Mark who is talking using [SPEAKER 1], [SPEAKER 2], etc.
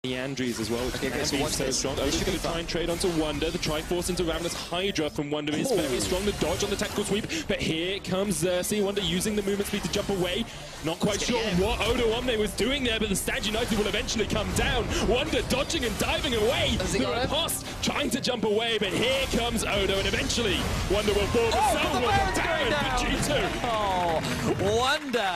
[SPEAKER 1] the Andries as well, which
[SPEAKER 2] Okay, so watch
[SPEAKER 1] so
[SPEAKER 2] this.
[SPEAKER 1] strong. Odo's going to try and trade onto Wonder. The Triforce into Ravenous Hydra from Wonder is very strong. The dodge on the tactical sweep, but here comes Xerxes. Wonder using the movement speed to jump away. Not quite sure what Odo Omne was doing there, but the Stand United will eventually come down. Wonder dodging and diving away. The riposte trying to jump away, but here comes Odo, and eventually Wonder will fall. So will the Baron for G2.
[SPEAKER 2] Oh, Wonder